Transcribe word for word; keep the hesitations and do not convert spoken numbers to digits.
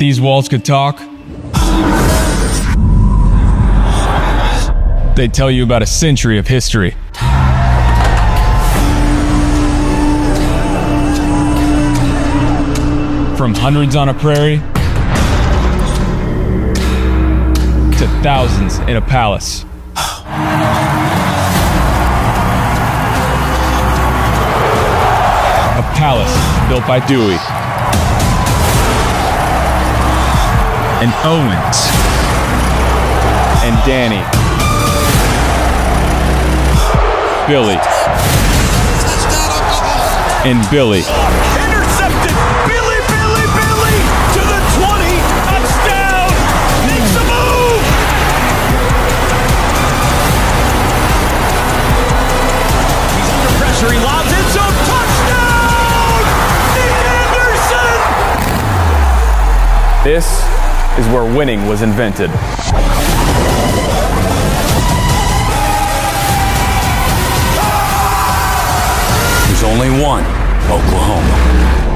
these walls could talk, they'd tell you about a century of history. From hundreds on a prairie to thousands in a palace. A palace built by Dewey and Owens and Danny, Billy and Billy. Intercepted! Billy, Billy, Billy! To the twenty! Touchdown! Makes the move! He's under pressure. He lobs it. So touchdown! Nick Anderson! This is where winning was invented. There's only one Oklahoma.